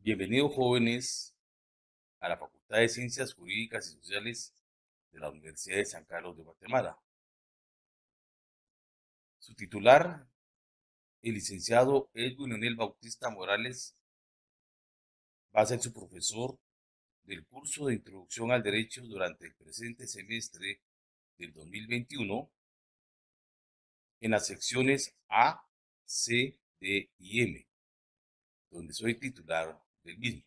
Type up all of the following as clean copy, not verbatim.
Bienvenidos jóvenes a la Facultad de Ciencias Jurídicas y Sociales de la Universidad de San Carlos de Guatemala. Su titular, el licenciado Edwin Leonel Bautista Morales, va a ser su profesor del curso de Introducción al Derecho durante el presente semestre del 2021 en las secciones A, C, D y M, donde soy titular del mismo.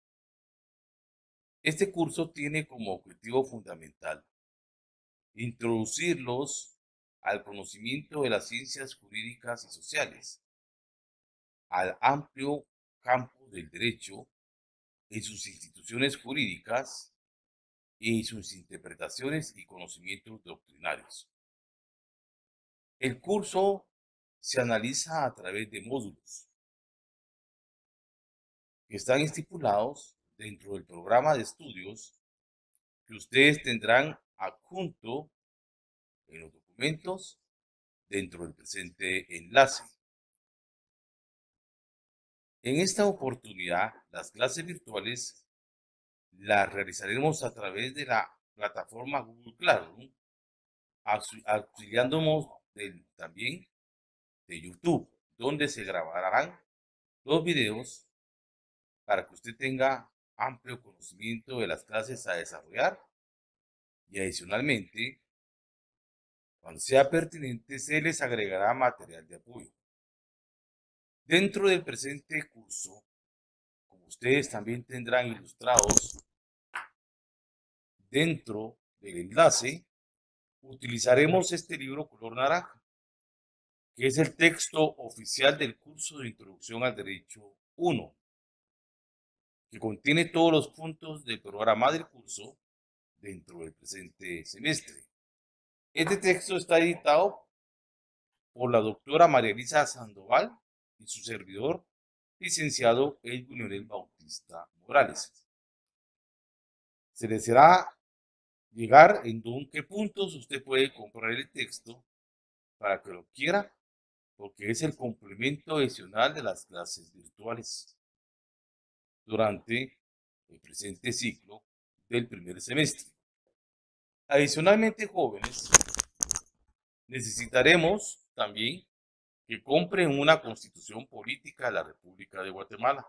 Este curso tiene como objetivo fundamental introducirlos al conocimiento de las ciencias jurídicas y sociales, al amplio campo del derecho en sus instituciones jurídicas y sus interpretaciones y conocimientos doctrinarios. El curso se analiza a través de módulos que están estipulados dentro del programa de estudios que ustedes tendrán adjunto en los documentos dentro del presente enlace. En esta oportunidad, las clases virtuales las realizaremos a través de la plataforma Google Classroom, auxiliándonos también de YouTube, donde se grabarán los videos para que usted tenga amplio conocimiento de las clases a desarrollar y adicionalmente, cuando sea pertinente, se les agregará material de apoyo. Dentro del presente curso, como ustedes también tendrán ilustrados dentro del enlace, utilizaremos este libro color naranja, que es el texto oficial del curso de Introducción al Derecho 1, que contiene todos los puntos del programa del curso dentro del presente semestre. Este texto está editado por la doctora María Elisa Sandoval y su servidor, licenciado Edwin Leonel Bautista Morales. Se les hará llegar en qué puntos usted puede comprar el texto para que lo quiera, porque es el complemento adicional de las clases virtuales durante el presente ciclo del primer semestre. Adicionalmente, jóvenes, necesitaremos también que compren una constitución política de la República de Guatemala.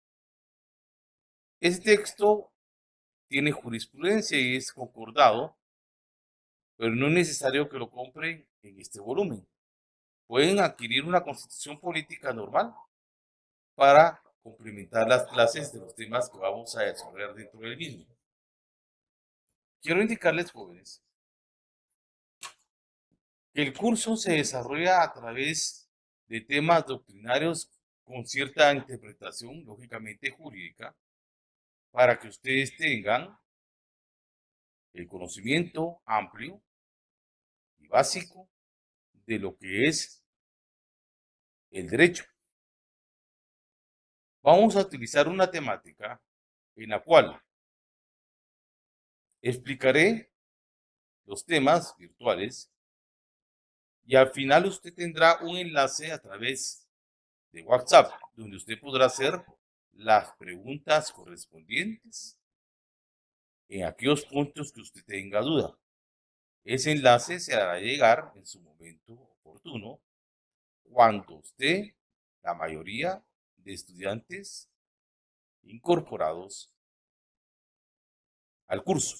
Este texto tiene jurisprudencia y es concordado, pero no es necesario que lo compren en este volumen. Pueden adquirir una constitución política normal para complementar las clases de los temas que vamos a desarrollar dentro del mismo. Quiero indicarles, jóvenes, que el curso se desarrolla a través de temas doctrinarios con cierta interpretación, lógicamente jurídica, para que ustedes tengan el conocimiento amplio y básico de lo que es el derecho. Vamos a utilizar una temática en la cual explicaré los temas virtuales y al final usted tendrá un enlace a través de WhatsApp donde usted podrá hacer las preguntas correspondientes en aquellos puntos que usted tenga duda. Ese enlace se hará llegar en su momento oportuno cuando usted, la mayoría de estudiantes incorporados al curso.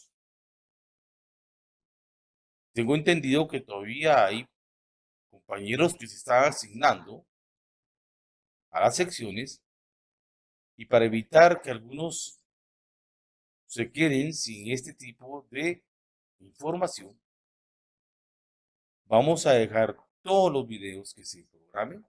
Tengo entendido que todavía hay compañeros que se están asignando a las secciones y para evitar que algunos se queden sin este tipo de información, vamos a dejar todos los videos que se programen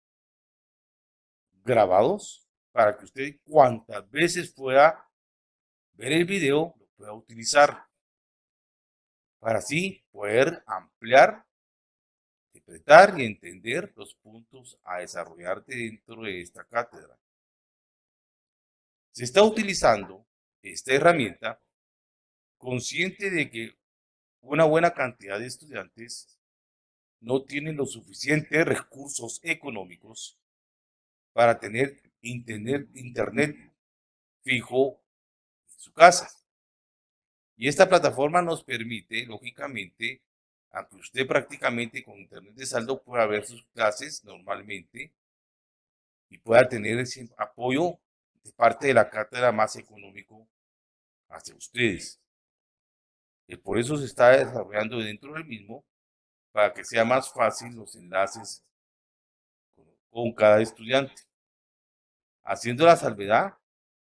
grabados para que usted cuantas veces pueda ver el video lo pueda utilizar para así poder ampliar, interpretar y entender los puntos a desarrollar dentro de esta cátedra. Se está utilizando esta herramienta consciente de que una buena cantidad de estudiantes no tienen los suficientes recursos económicos para tener internet fijo en su casa. Y esta plataforma nos permite, lógicamente, aunque usted prácticamente con internet de saldo pueda ver sus clases normalmente y pueda tener ese apoyo de parte de la cátedra más económico hacia ustedes. Y por eso se está desarrollando dentro del mismo para que sea más fácil los enlaces con cada estudiante, haciendo la salvedad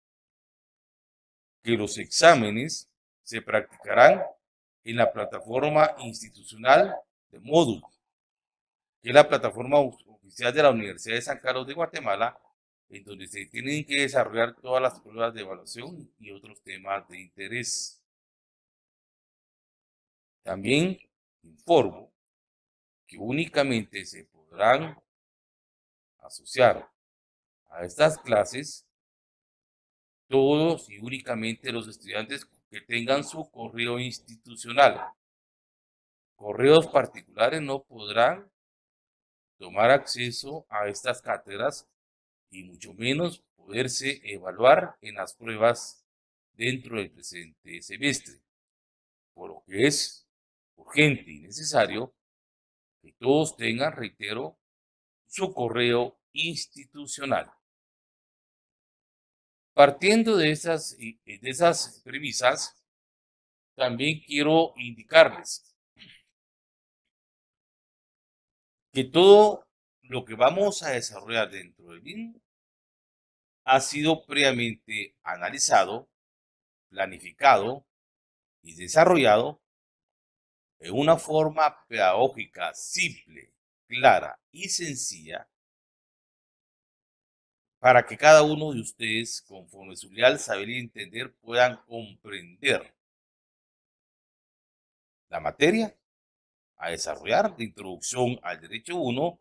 que los exámenes se practicarán en la plataforma institucional de módulo, que es la plataforma oficial de la Universidad de San Carlos de Guatemala, en donde se tienen que desarrollar todas las pruebas de evaluación y otros temas de interés. También informo que únicamente se podrán asociar a estas clases todos y únicamente los estudiantes que tengan su correo institucional. Correos particulares no podrán tomar acceso a estas cátedras y mucho menos poderse evaluar en las pruebas dentro del presente semestre, por lo que es urgente y necesario que todos tengan, reitero, su correo institucional. Partiendo de esas premisas, también quiero indicarles que todo lo que vamos a desarrollar dentro del mismo ha sido previamente analizado, planificado y desarrollado en una forma pedagógica simple, clara y sencilla para que cada uno de ustedes, conforme su leal saber y entender, puedan comprender la materia a desarrollar de introducción al derecho 1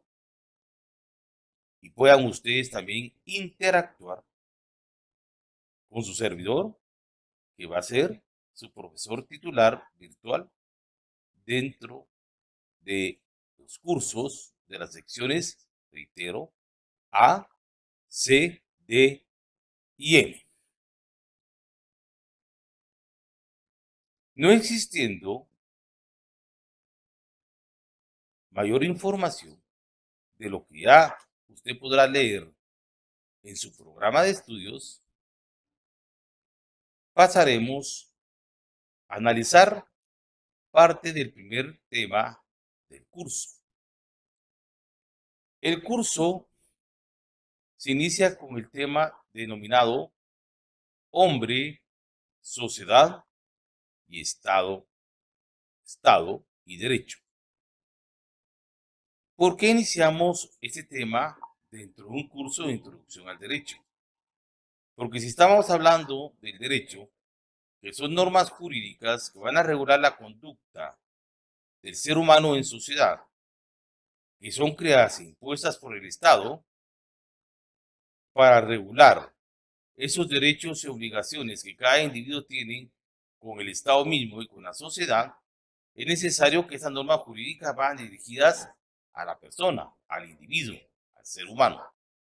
y puedan ustedes también interactuar con su servidor, que va a ser su profesor titular virtual dentro de los cursos de las secciones, reitero, A, C, D y M. No existiendo mayor información de lo que ya usted podrá leer en su programa de estudios, pasaremos a analizar parte del primer tema del curso. El curso se inicia con el tema denominado Hombre, Sociedad y Estado y Derecho. ¿Por qué iniciamos este tema dentro de un curso de introducción al derecho? Porque si estamos hablando del derecho, que son normas jurídicas que van a regular la conducta del ser humano en sociedad, que son creadas e impuestas por el Estado para regular esos derechos y obligaciones que cada individuo tiene con el Estado mismo y con la sociedad, es necesario que esas normas jurídicas vayan dirigidas a la persona, al individuo, al ser humano.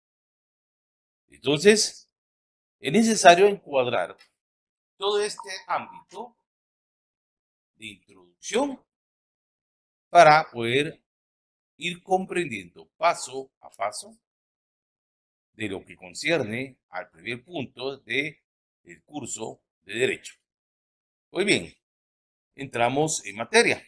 Entonces, es necesario encuadrar todo este ámbito de introducción para poder ir comprendiendo paso a paso de lo que concierne al primer punto del curso de Derecho. Muy bien, entramos en materia.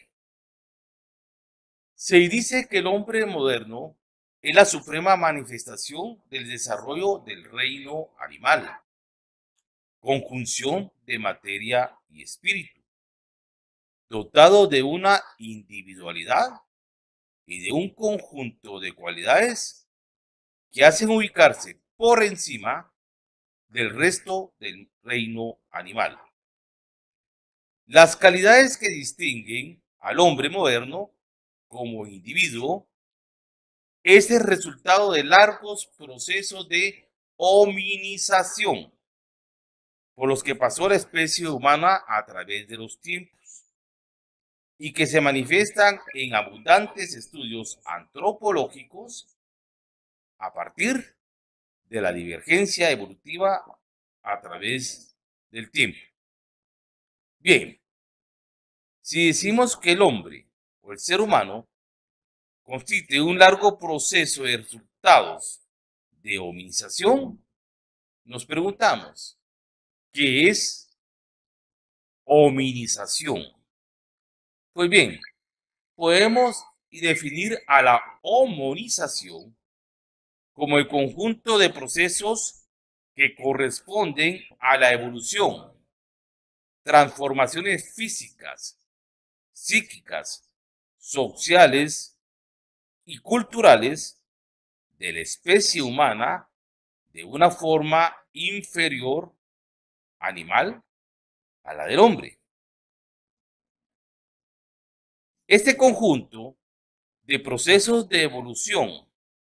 Se dice que el hombre moderno es la suprema manifestación del desarrollo del reino animal, conjunción de materia y espíritu, dotado de una individualidad y de un conjunto de cualidades que hacen ubicarse por encima del resto del reino animal. Las calidades que distinguen al hombre moderno como individuo es el resultado de largos procesos de hominización por los que pasó la especie humana a través de los tiempos y que se manifiestan en abundantes estudios antropológicos a partir de la divergencia evolutiva a través del tiempo. Bien, si decimos que el hombre o el ser humano constituye un largo proceso de resultados de hominización, nos preguntamos, ¿qué es hominización? Pues bien, podemos definir a la hominización como el conjunto de procesos que corresponden a la evolución, transformaciones físicas, psíquicas, sociales y culturales de la especie humana de una forma inferior animal a la del hombre. Este conjunto de procesos de evolución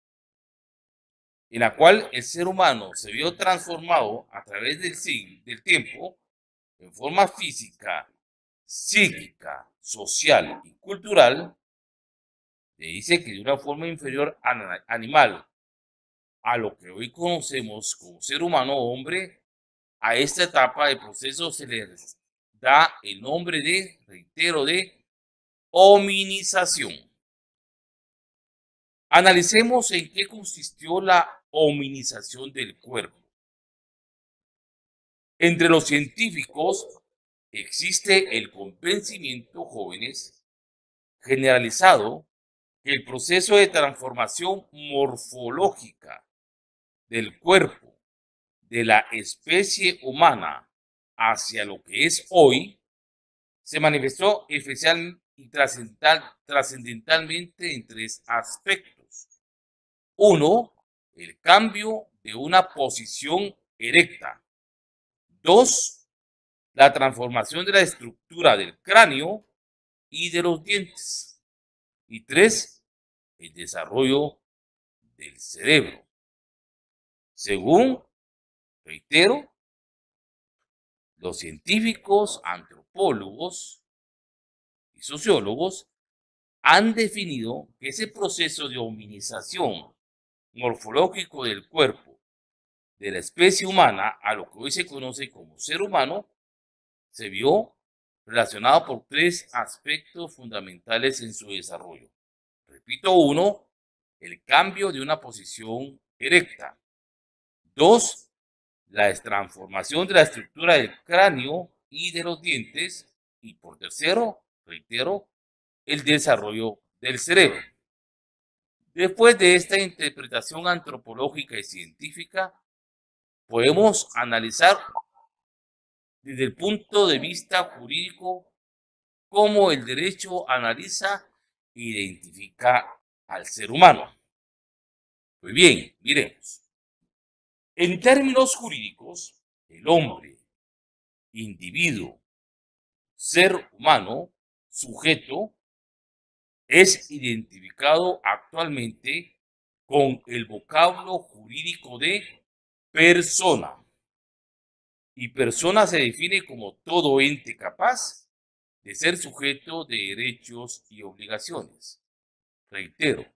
en la cual el ser humano se vio transformado a través del tiempo en forma física, psíquica, social y cultural, se dice que de una forma inferior animal a lo que hoy conocemos como ser humano o hombre, a esta etapa de proceso se le da el nombre de, reitero, de hominización. Analicemos en qué consistió la hominización del cuerpo. Entre los científicos existe el convencimiento, jóvenes, generalizado, que el proceso de transformación morfológica del cuerpo de la especie humana hacia lo que es hoy se manifestó especial y trascendentalmente en tres aspectos. Uno, el cambio de una posición erecta. Dos, la transformación de la estructura del cráneo y de los dientes. Y tres, el desarrollo del cerebro. Según, reitero, los científicos, antropólogos y sociólogos han definido que ese proceso de hominización morfológico del cuerpo de la especie humana a lo que hoy se conoce como ser humano se vio relacionado por tres aspectos fundamentales en su desarrollo. Repito, uno, el cambio de una posición erecta. Dos, la transformación de la estructura del cráneo y de los dientes. Y por tercero, reitero, el desarrollo del cerebro. Después de esta interpretación antropológica y científica, podemos analizar desde el punto de vista jurídico cómo el derecho analiza e identifica al ser humano. Pues bien, miremos. En términos jurídicos, el hombre, individuo, ser humano, sujeto, es identificado actualmente con el vocablo jurídico de persona. Y persona se define como todo ente capaz de ser sujeto de derechos y obligaciones. Reitero,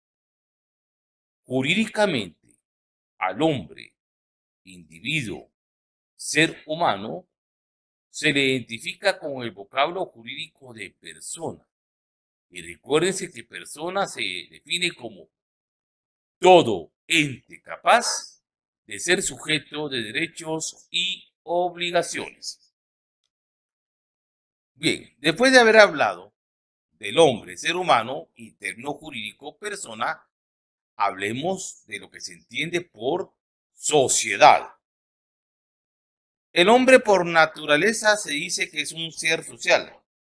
jurídicamente al hombre, individuo, ser humano, se le identifica con el vocablo jurídico de persona. Y recuérdense que persona se define como todo ente capaz de ser sujeto de derechos y obligaciones. Bien, después de haber hablado del hombre, ser humano y término jurídico persona, hablemos de lo que se entiende por sociedad. El hombre por naturaleza se dice que es un ser social.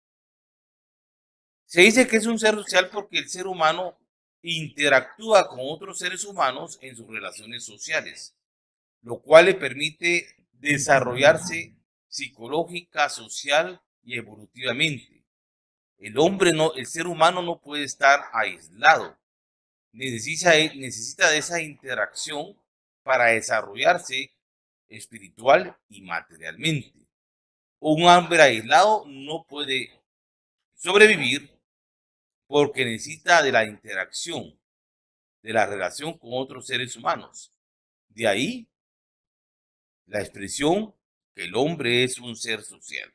Se dice que es un ser social porque el ser humano interactúa con otros seres humanos en sus relaciones sociales, lo cual le permite desarrollarse psicológica, social y evolutivamente. El ser humano no puede estar aislado. Necesita de esa interacción para desarrollarse espiritual y materialmente. Un hombre aislado no puede sobrevivir porque necesita de la interacción, de la relación con otros seres humanos. De ahí la expresión que el hombre es un ser social.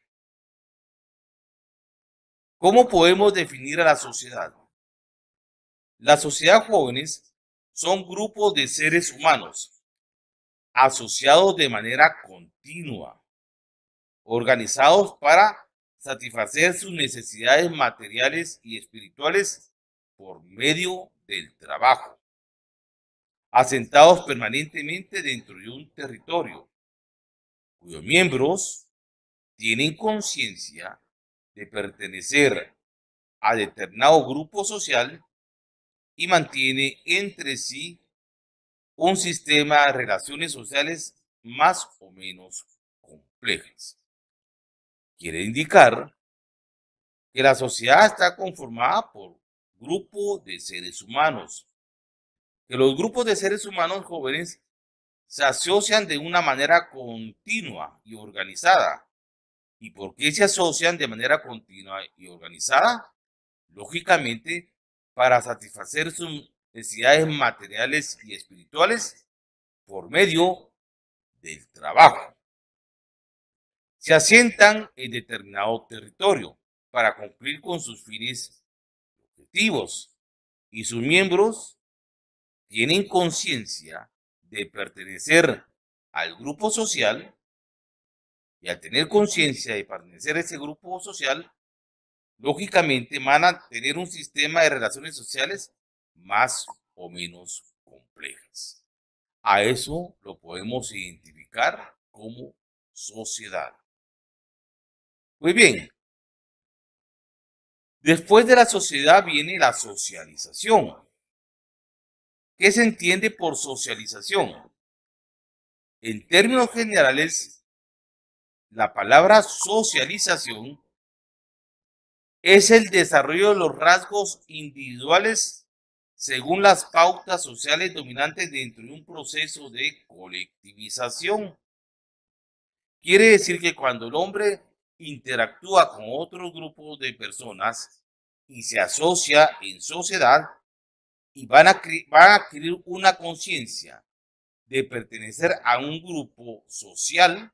¿Cómo podemos definir a la sociedad? La sociedad jóvenes son grupos de seres humanos asociados de manera continua, organizados para satisfacer sus necesidades materiales y espirituales por medio del trabajo, asentados permanentemente dentro de un territorio, cuyos miembros tienen conciencia de pertenecer a determinado grupo social y mantiene entre sí un sistema de relaciones sociales más o menos complejas. Quiere indicar que la sociedad está conformada por grupos de seres humanos, que los grupos de seres humanos jóvenes se asocian de una manera continua y organizada. ¿Y por qué se asocian de manera continua y organizada? Lógicamente, para satisfacer sus necesidades materiales y espirituales por medio del trabajo. Se asientan en determinado territorio para cumplir con sus fines objetivos y sus miembros tienen conciencia de pertenecer al grupo social y al tener conciencia de pertenecer a ese grupo social, lógicamente van a tener un sistema de relaciones sociales más o menos complejas. A eso lo podemos identificar como sociedad. Muy bien, después de la sociedad viene la socialización. ¿Qué se entiende por socialización? En términos generales, la palabra socialización es el desarrollo de los rasgos individuales según las pautas sociales dominantes dentro de un proceso de colectivización. Quiere decir que cuando el hombre interactúa con otros grupos de personas y se asocia en sociedad y van a adquirir una conciencia de pertenecer a un grupo social,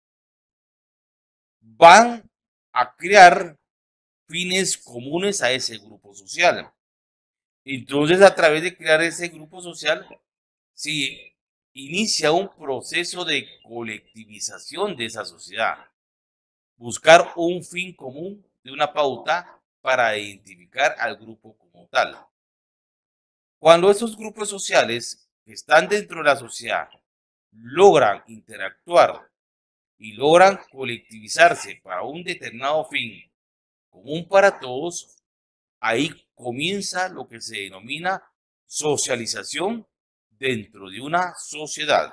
van a crear fines comunes a ese grupo social. Entonces, a través de crear ese grupo social, se inicia un proceso de colectivización de esa sociedad. Buscar un fin común de una pauta para identificar al grupo como tal. Cuando esos grupos sociales que están dentro de la sociedad logran interactuar y logran colectivizarse para un determinado fin común para todos, ahí comienza lo que se denomina socialización dentro de una sociedad.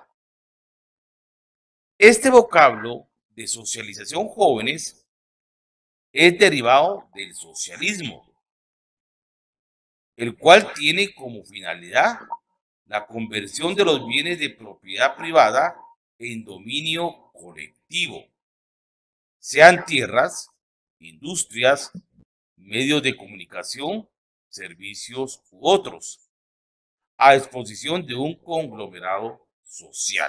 Este vocablo de socialización jóvenes es derivado del socialismo, el cual tiene como finalidad la conversión de los bienes de propiedad privada en dominio colectivo, sean tierras, industrias, medios de comunicación, servicios u otros, a disposición de un conglomerado social.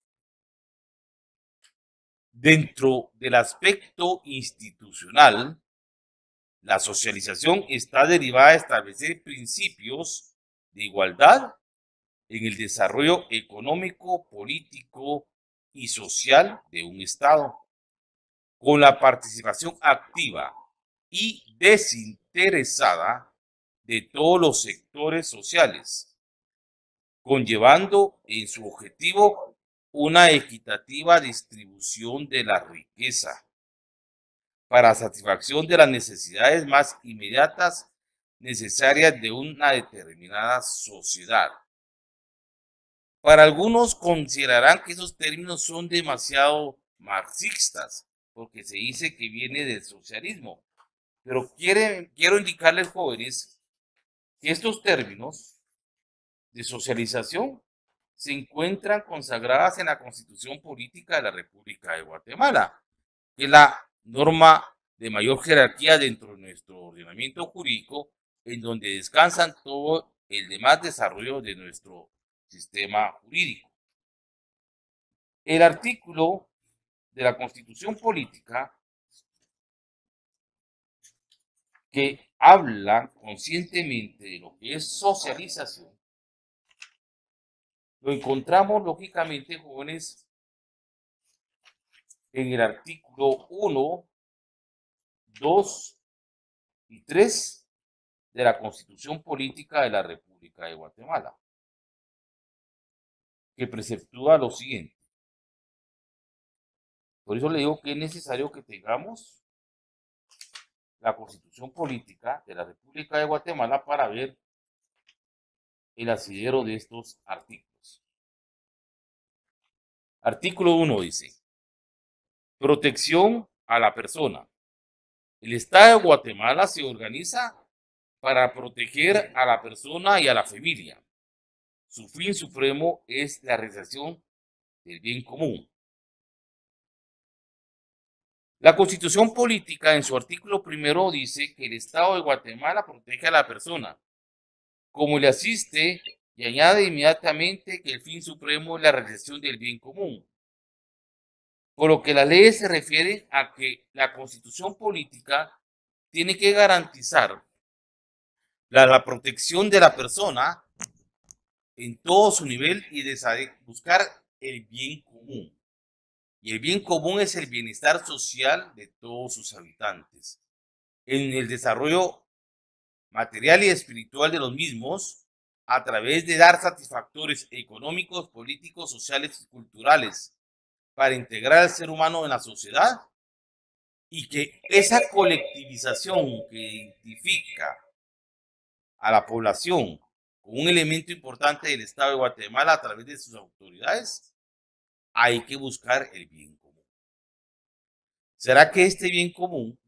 Dentro del aspecto institucional, la socialización está derivada de establecer principios de igualdad en el desarrollo económico, político y social de un Estado, con la participación activa y desinteresada de todos los sectores sociales, conllevando en su objetivo una equitativa distribución de la riqueza para satisfacción de las necesidades más inmediatas necesarias de una determinada sociedad. Para algunos considerarán que esos términos son demasiado marxistas, porque se dice que viene del socialismo. Pero quiero indicarles, jóvenes, que estos términos de socialización se encuentran consagradas en la Constitución Política de la República de Guatemala, que es la norma de mayor jerarquía dentro de nuestro ordenamiento jurídico, en donde descansan todo el demás desarrollo de nuestro sistema jurídico. El artículo de la Constitución Política que habla conscientemente de lo que es socialización, lo encontramos lógicamente, jóvenes, en el artículo 1, 2 y 3 de la Constitución Política de la República de Guatemala, que preceptúa lo siguiente. Por eso le digo que es necesario que tengamos la Constitución Política de la República de Guatemala para ver el asidero de estos artículos. Artículo 1 dice: protección a la persona. El Estado de Guatemala se organiza para proteger a la persona y a la familia. Su fin supremo es la realización del bien común. La Constitución Política, en su artículo primero, dice que el Estado de Guatemala protege a la persona, como le asiste, y añade inmediatamente que el fin supremo es la realización del bien común. Por lo que la ley se refiere a que la Constitución Política tiene que garantizar la protección de la persona en todo su nivel y de buscar el bien común. Y el bien común es el bienestar social de todos sus habitantes, en el desarrollo material y espiritual de los mismos, a través de dar satisfactores económicos, políticos, sociales y culturales para integrar al ser humano en la sociedad, y que esa colectivización que identifica a la población como un elemento importante del Estado de Guatemala a través de sus autoridades, hay que buscar el bien común. ¿Será que este bien común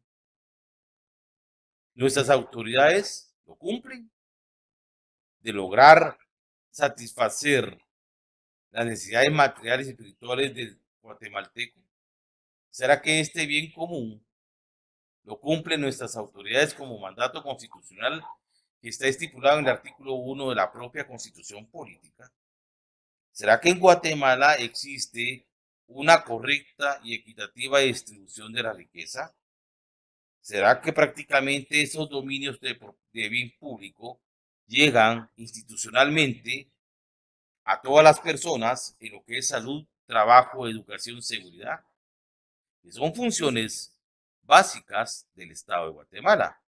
nuestras autoridades lo cumplen? De lograr satisfacer las necesidades materiales y espirituales del guatemalteco. ¿Será que este bien común lo cumplen nuestras autoridades como mandato constitucional que está estipulado en el artículo 1 de la propia Constitución Política? ¿Será que en Guatemala existe una correcta y equitativa distribución de la riqueza? ¿Será que prácticamente esos dominios de bien público llegan institucionalmente a todas las personas en lo que es salud, trabajo, educación, seguridad, que son funciones básicas del Estado de Guatemala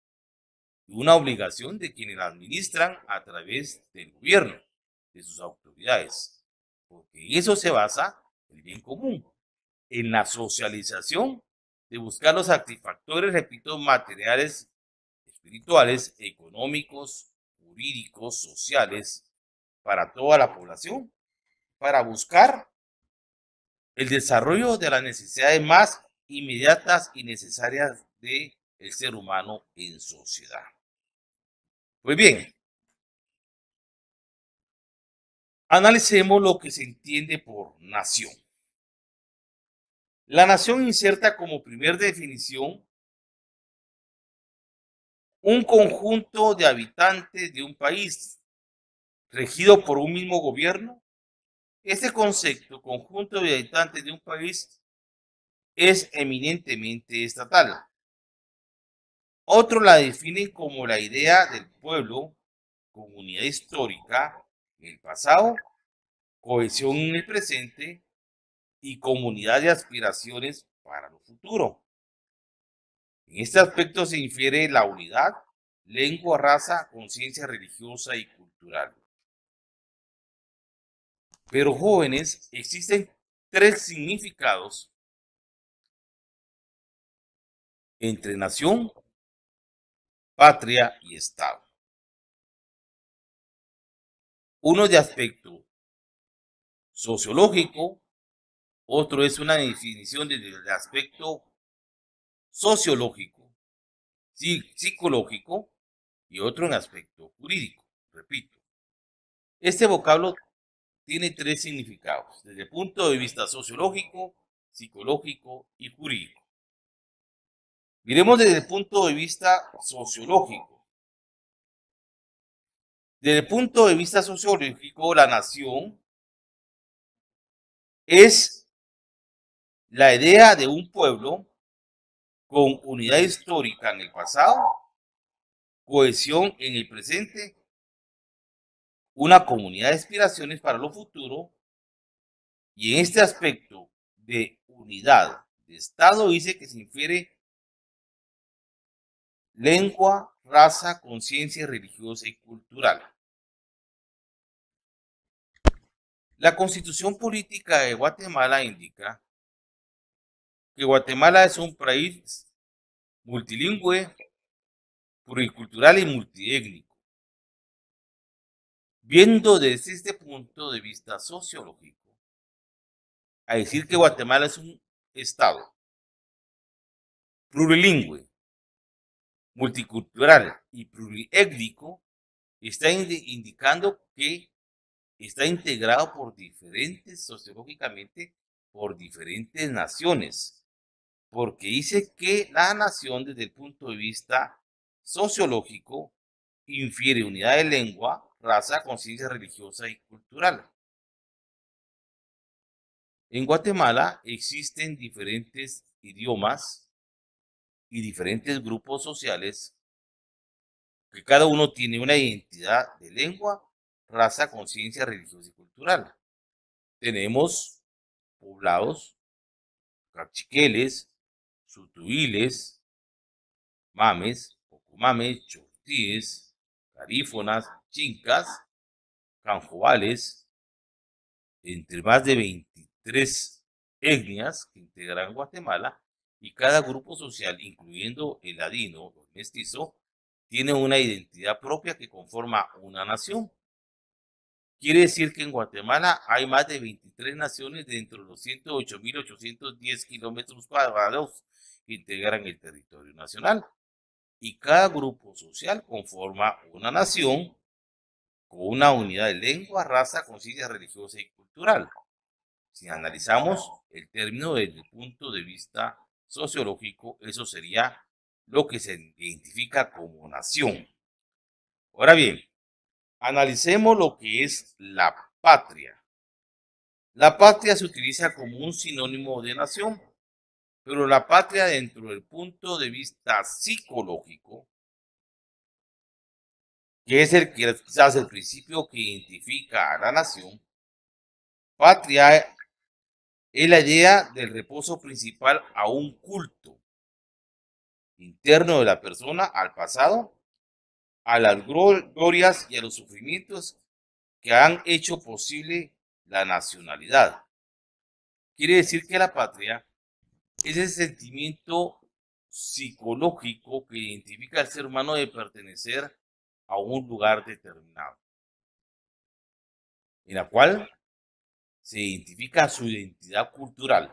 y una obligación de quienes la administran a través del gobierno, de sus autoridades? Porque en eso se basa el bien común, en la socialización de buscar los satisfactores, repito, materiales, espirituales, económicos, jurídicos, sociales, para toda la población, para buscar el desarrollo de las necesidades más inmediatas y necesarias del ser humano en sociedad. Pues bien, analicemos lo que se entiende por nación. La nación inserta como primer definición un conjunto de habitantes de un país regido por un mismo gobierno. Este concepto, conjunto de habitantes de un país, es eminentemente estatal. Otros la definen como la idea del pueblo, comunidad histórica en el pasado, cohesión en el presente y comunidad de aspiraciones para lo futuro. En este aspecto se infiere la unidad, lengua, raza, conciencia religiosa y cultural. Pero jóvenes, existen tres significados entre nación, patria y Estado. Uno de aspecto sociológico, otro es una definición del aspecto sociológico, psicológico y otro en aspecto jurídico. Repito, este vocablo tiene tres significados, desde el punto de vista sociológico, psicológico y jurídico. Miremos desde el punto de vista sociológico. Desde el punto de vista sociológico, la nación es la idea de un pueblo con unidad histórica en el pasado, cohesión en el presente, una comunidad de aspiraciones para lo futuro, y en este aspecto de unidad de Estado dice que se infiere lengua, raza, conciencia religiosa y cultural. La Constitución Política de Guatemala indica que Guatemala es un país multilingüe, pluricultural y multiétnico. Viendo desde este punto de vista sociológico, a decir que Guatemala es un estado plurilingüe, multicultural y pluriétnico, está indicando que está integrado por diferentes, sociológicamente, por diferentes naciones, porque dice que la nación desde el punto de vista sociológico infiere unidad de lengua, raza, conciencia religiosa y cultural. En Guatemala existen diferentes idiomas y diferentes grupos sociales que cada uno tiene una identidad de lengua, raza, conciencia religiosa y cultural. Tenemos poblados, cachiqueles, sutuiles, mames, pocumames, chortíes, garífonas, chincas, canjobales, entre más de 23 etnias que integran Guatemala, y cada grupo social, incluyendo el ladino o el mestizo, tiene una identidad propia que conforma una nación. Quiere decir que en Guatemala hay más de 23 naciones dentro de los 108.810 kilómetros cuadrados que integran el territorio nacional. Y cada grupo social conforma una nación con una unidad de lengua, raza, conciencia religiosa y cultural. Si analizamos el término desde el punto de vista sociológico, eso sería lo que se identifica como nación. Ahora bien, analicemos lo que es la patria. La patria se utiliza como un sinónimo de nación, pero la patria dentro del punto de vista psicológico, que es quizás el principio que identifica a la nación, patria es la idea del reposo principal a un culto interno de la persona al pasado, a las glorias y a los sufrimientos que han hecho posible la nacionalidad. Quiere decir que la patria es el sentimiento psicológico que identifica al ser humano de pertenecer a un lugar determinado, en la cual se identifica su identidad cultural,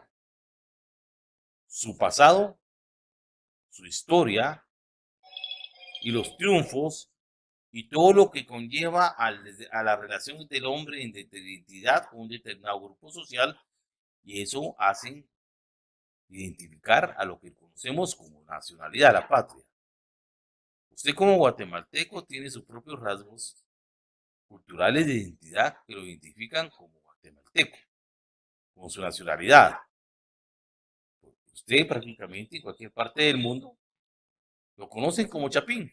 su pasado, su historia y los triunfos y todo lo que conlleva a la relación del hombre en identidad con un determinado grupo social, y eso hace identificar a lo que conocemos como nacionalidad, la patria. Usted como guatemalteco tiene sus propios rasgos culturales de identidad que lo identifican como guatemalteco, como su nacionalidad. Porque usted prácticamente en cualquier parte del mundo lo conocen como Chapín.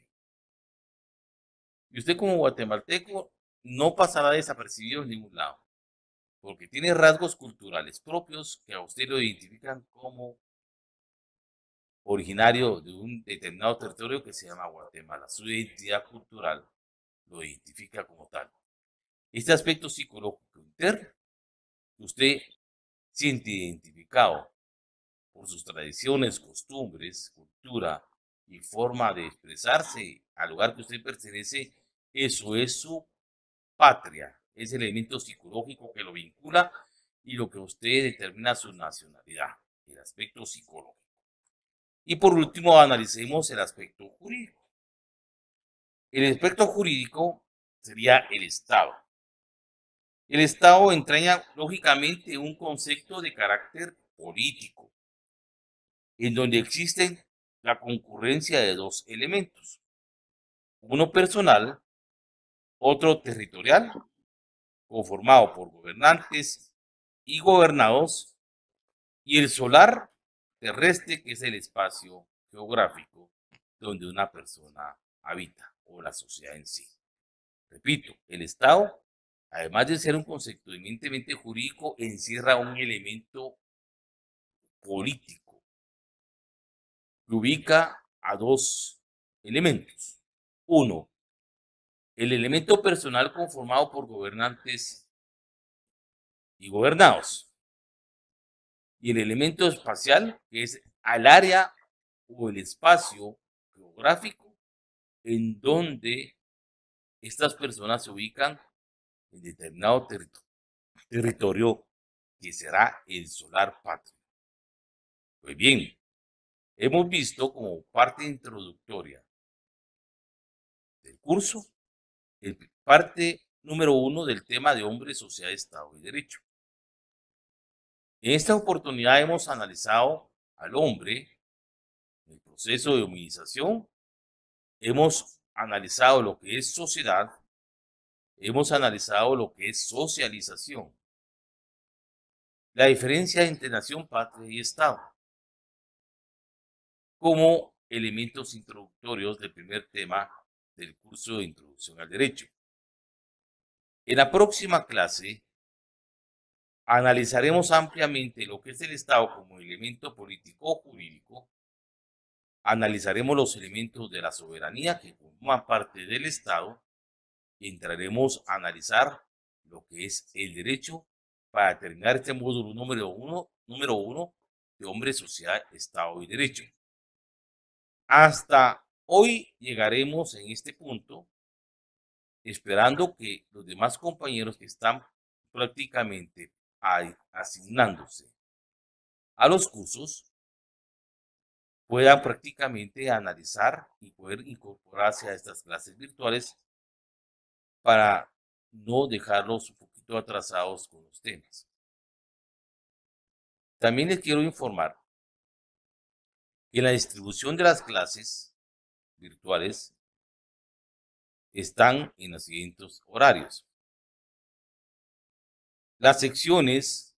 Y usted como guatemalteco no pasará desapercibido en ningún lado, porque tiene rasgos culturales propios que a usted lo identifican como originario de un determinado territorio que se llama Guatemala. Su identidad cultural lo identifica como tal. Este aspecto psicológico interno, usted siente identificado por sus tradiciones, costumbres, cultura y forma de expresarse al lugar que usted pertenece, eso es su patria, es el elemento psicológico que lo vincula y lo que usted determina su nacionalidad, el aspecto psicológico. Y por último, analicemos el aspecto jurídico. El aspecto jurídico sería el Estado. El Estado entraña lógicamente un concepto de carácter político, en donde existen la concurrencia de dos elementos, uno personal, otro territorial, conformado por gobernantes y gobernados, y el solar terrestre, que es el espacio geográfico donde una persona habita o la sociedad en sí. Repito, el Estado, además de ser un concepto eminentemente jurídico, encierra un elemento político que ubica a dos elementos. Uno, el elemento personal conformado por gobernantes y gobernados. Y el elemento espacial, que es al área o el espacio geográfico en donde estas personas se ubican en determinado territorio que será el solar patrio. Pues bien, hemos visto como parte introductoria del curso, parte número 1 del tema de hombre, sociedad, Estado y Derecho. En esta oportunidad hemos analizado al hombre, el proceso de hominización, hemos analizado lo que es sociedad, hemos analizado lo que es socialización, la diferencia entre nación, patria y Estado, como elementos introductorios del primer tema del curso de Introducción al Derecho. En la próxima clase analizaremos ampliamente lo que es el Estado como elemento político o jurídico, analizaremos los elementos de la soberanía que forman parte del Estado y entraremos a analizar lo que es el derecho para terminar este módulo número uno de hombre, sociedad, Estado y Derecho. Hasta hoy llegaremos en este punto, esperando que los demás compañeros que están prácticamente asignándose a los cursos puedan prácticamente analizar y poder incorporarse a estas clases virtuales para no dejarlos un poquito atrasados con los temas. También les quiero informar que la distribución de las clases virtuales están en los siguientes horarios. Las secciones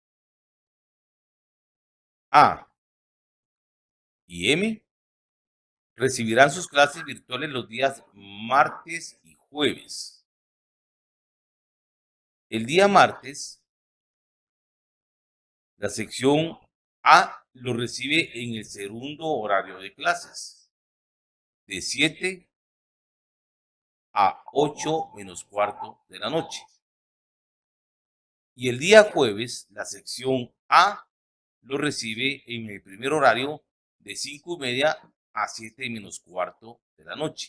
A y M recibirán sus clases virtuales los días martes y jueves. El día martes, la sección A lo recibe en el segundo horario de clases, de 7 a 8 menos cuarto de la noche. Y el día jueves, la sección A lo recibe en el primer horario de 5:30 a 7 menos cuarto de la noche.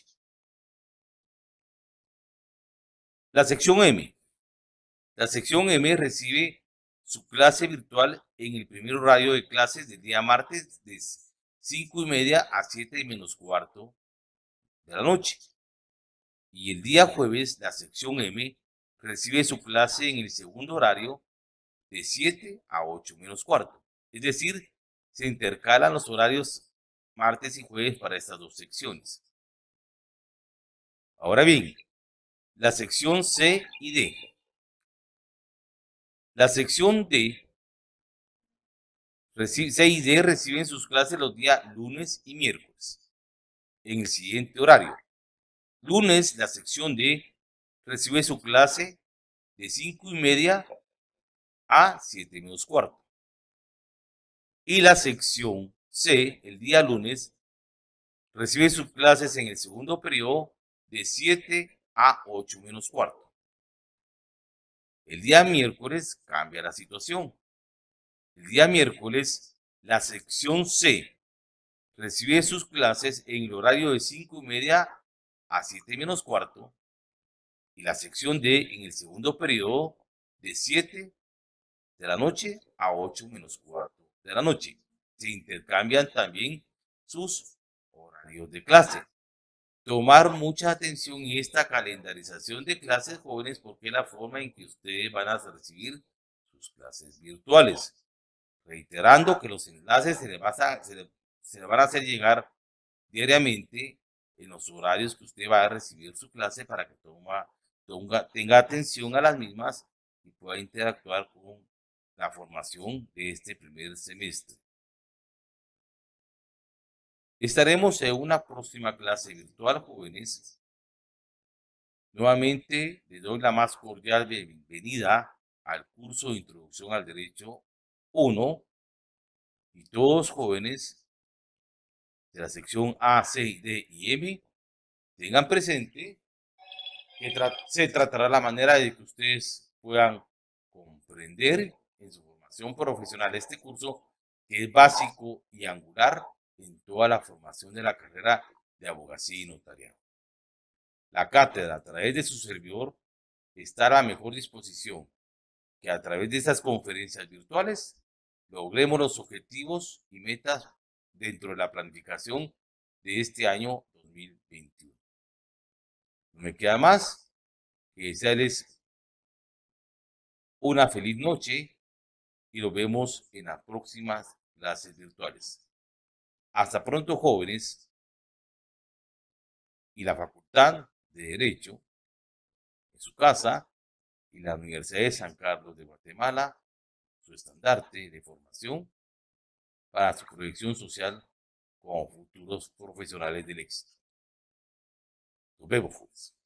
La sección M. La sección M recibe su clase virtual en el primer horario de clases del día martes de 5:30 a 7 menos cuarto de la noche. Y el día jueves, la sección M recibe su clase en el segundo horario de 7 a 8 menos cuarto. Es decir, se intercalan los horarios martes y jueves para estas dos secciones. Ahora bien, la sección C y D. La sección D, C y D reciben sus clases los días lunes y miércoles en el siguiente horario. Lunes, la sección D recibe su clase de 5:30 a 7 menos cuarto. Y la sección C, el día lunes, recibe sus clases en el segundo periodo de 7 a 8 menos cuarto. El día miércoles cambia la situación. El día miércoles, la sección C recibe sus clases en el horario de 5:30 a 7 menos cuarto y la sección D en el segundo periodo de 7 de la noche a 8 menos cuarto de la noche. Se intercambian también sus horarios de clase. Tomar mucha atención en esta calendarización de clases, jóvenes, porque es la forma en que ustedes van a recibir sus clases virtuales. Reiterando que los enlaces se le van a hacer llegar diariamente en los horarios que usted va a recibir su clase para que tenga atención a las mismas y pueda interactuar con la formación de este primer semestre. Estaremos en una próxima clase virtual, jóvenes. Nuevamente, les doy la más cordial bienvenida al curso de Introducción al Derecho 1 y todos jóvenes de la sección A, C, D y M tengan presente que se tratará la manera de que ustedes puedan comprender en su formación profesional este curso que es básico y angular en toda la formación de la carrera de abogacía y notariado. La cátedra, a través de su servidor, está a la mejor disposición que a través de estas conferencias virtuales logremos los objetivos y metas dentro de la planificación de este año 2021. No me queda más que desearles una feliz noche y nos vemos en las próximas clases virtuales. Hasta pronto, jóvenes, y la Facultad de Derecho en su casa y la Universidad de San Carlos de Guatemala, su estandarte de formación para su proyección social como futuros profesionales del éxito. Nos vemos, jóvenes.